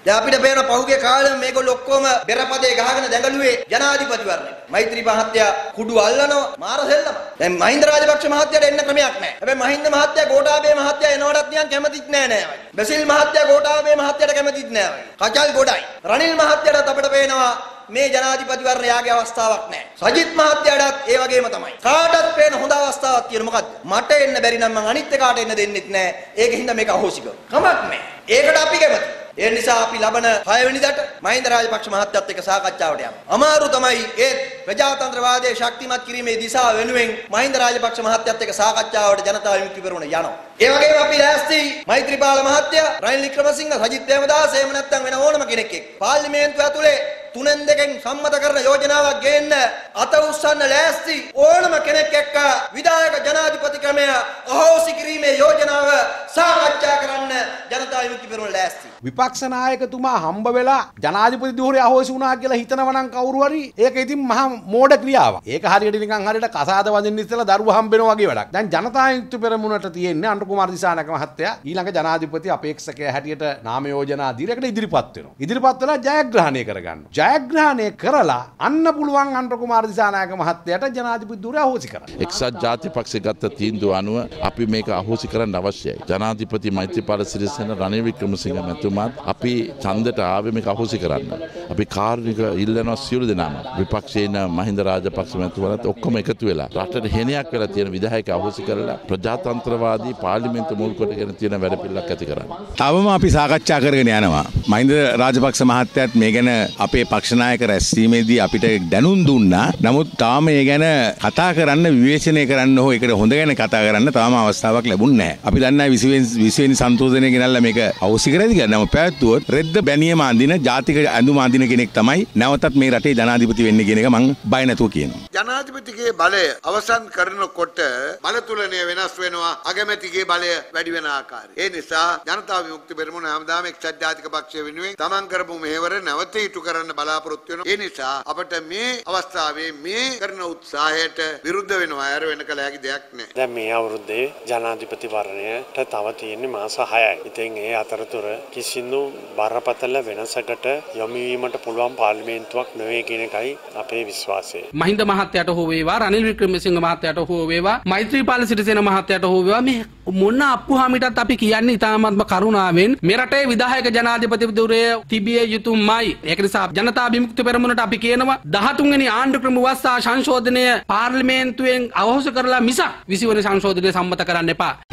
දැන් අපිට පේන පහුගිය කාලෙම මේගොල්ලෝ ඔක්කොම බෙරපදේ ගහගෙන දැඟලුවේ ජනාධිපතිවරණය. මෛත්‍රී මහත්තයා කුඩු අල්ලනවා මාර සෙල්ලම. දැන් මහින්ද රාජපක්ෂ මහත්තයාට එන්න ක්‍රමයක් නැහැ. හැබැයි මහින්ද මහත්තයා ගෝඨාභය මහත්තයා එනවටත් නිකන් කැමතිත් නෑ නෑ වගේ. බසිල් මහත්තයා ගෝඨාභය මහත්තයාට කැමතිත් නෑ වගේ. කචල් ගොඩයි. රනිල් මහත්තයාට අපිට පේනවා මේ ජනාධිපතිවරණ යාගේ අවස්ථාවක් නැහැ. සජිත් මහත්තයාටත් ඒ වගේම තමයි. කාටත් පේන හොඳ අවස්ථාවක් තියෙන මොකද්ද? මට එන්න බැරි නම් මං අනිත් එකාට එන්න දෙන්නෙත් නැහැ. ඒකින්ද මේක අහෝසි කරනවා. කමක් නැහැ. ඒකට අපි කැමතියි. ඒ නිසා අපි ලබන 6 වෙනිදාට මහින්ද රාජපක්ෂ මහත්තයත් එක්ක සාකච්ඡාවට යමු. අමාරු තමයි ඒ ප්‍රජාතන්ත්‍රවාදයේ ශක්තිමත් කිරීමේ දිශාව වෙනුවෙන් මහින්ද රාජපක්ෂ මහත්තයත් එක්ක සාකච්ඡාවට ජනතා විමුක්ති පෙරමුණ යනවා. ඒ වගේම අපි ලෑස්ති මෛත්‍රීපාල මහත්තයා, රනිල් වික්‍රමසිංහ, සජිත් ප්‍රේමදාස එහෙම නැත්නම් වෙන ඕනම කෙනෙක් එක්ක පාර්ලිමේන්තුව ඇතුලේ තුනෙන් දෙකෙන් සම්මත කරන යෝජනාවක් ගේන්න අත උස්සන්න ලෑස්ති ඕනම කෙනෙක් එක්ක විධායක ජනාධිපති ක්‍රමය අහෝසි කිරීමේ යෝජනාව සාකච්ඡා කරන්න ජනතා විමුක්ති පෙරමුණ ලෑස්ති. විපක්ෂ නායකතුමා හම්බ වෙලා ජනාධිපති ධූරය අහෝසි වුණා කියලා හිතනවා නම් කවුරු හරි ඒක ඉතින් මහා මෝඩ ක්‍රියාවක්. ඒක හරියට නිකන් හරියට කසාද වදින්න ඉස්සෙල්ලා දරුවා හම්බ වෙනවා වගේ වැඩක්. දැන් ජනතා විමුක්ති පෙරමුණට තියෙන්නේ අනුර කුමාර දිසානායක මහත්තයා ඊළඟ ජනාධිපති අපේක්ෂකයා හැටියට නාම යෝජනා දීරකට ඉදිරිපත් වෙනවා. ඉදිරිපත් වෙලා ජයග්‍රහණය කරගන්නවා. ජයග්‍රහණය කරලා අන්න පුළුවන් අනුර කුමාර දිසානායක මහත්තයාට ජනාධිපති ධූරය අහෝසි කරන්න. එක්සත් ජාතික පක්ෂය ගත්ත තීන්දුව අනුව අපි මේක අහෝසි කරන්න අවශ්‍යයි. ජනාධිපති මෛත්‍රීපාල සිරිසේන, රනිල් වික්‍රමසිංහ මැතිතුමාත් අපි ඡන්දයට ආවේ මේක අහෝසි කරන්න. අපි කාර්මික ඉල්ලනවා සියලු දෙනාම. විපක්ෂයේ ඉන්න මහින්ද රාජපක්ෂ මැතිතුමාත් ඔක්කොම එකතු වෙලා රටට හෙනයක් වෙලා තියෙන විධායක අහෝසි කරලා ප්‍රජාතන්ත්‍රවාදී පාර්ලිමේන්තු මුල් කොටගෙන තියෙන වැඩ පිළිලක් ඇති කරන්න. තවම අපි සාකච්ඡා කරගෙන යනවා. මහින්ද රාජපක්ෂ මහත්තයාත් මේ ගැන අපේ පක්ෂ නායක රැස්වීමේදී අපිට දැනුම් දුන්නා. නමුත් තාම මේ ගැන කතා කරන්න, විවේචනය කරන්න හෝ ඒකට හොඳ ගැන කතා කරන්න තාම අවස්ථාවක් ලැබුණේ නැහැ. අපි දන්නා 20 වෙනි සංශෝධනය ගෙනල්ලා මේක අවශ්‍ය කරයිද කියලා. නම පැවැත්වුවොත් රෙද්ද බැනියම අඳින ජාතික ඇඳුම අඳින කෙනෙක් තමයි නැවතත් මේ රටේ ජනාධිපති වෙන්නේ කියන එක මම බය නැතුව කියනවා. ජනාධිපතිගේ බලය අවසන් කරනකොට බල තුලනය වෙනස් වෙනවා. අගමැතිගේ බලය වැඩි වෙන ආකාරය. ඒ නිසා ජනතා විමුක්ති පෙරමුණ හැමදාම එක්සත් ජාතික පක්ෂය වෙනුවෙන් තමන් කරපු මෙහෙවර නැවත ඉටු කරන්න බලාපොරොත්තු වෙනවා. ඒ නිසා අපට මේ අවස්ථාවේ මේ කරන උත්සාහයට විරුද්ධ වෙනවා. අර වෙන කල හැකි දෙයක් නැහැ. දැන් මේ අවුරුද්දේ ජනාධිපති වරණයට තව තියෙන්නේ මාස 6යි. ඉතින් ඒ අතරතුර කිසිදු බරපතල වෙනසකට යොමු වීමට පුළුවන් පාර්ලිමේන්තුවක් නෙවෙයි කියන එකයි අපේ විශ්වාසය. මහින්ද මහත්තයාට හෝ වේවා, රනිල් වික්‍රමසිංහ මහත්තයාට හෝ වේවා, මෛත්‍රීපාල සිරිසේන මහත්තයාට හෝ වේවා, මේ මොන අප්පුහාමිටත් අපි කියන්නේ ඉතාමත්ම කරුණාවෙන් මේ රටේ විධායක ජනාධිපති ධූරය තිබිය යුතුමයි. ඒක නිසා ජනතා විමුක්ති පෙරමුණට අපි කියනවා 13 වෙනි ආණ්ඩු ක්‍රම ව්‍යවස්ථා සංශෝධනය පාර්ලිමේන්තුවෙන් අවශ්‍ය කරලා මිසක් 20 වෙනි සංශෝධනය සම්මත කරන්න එපා.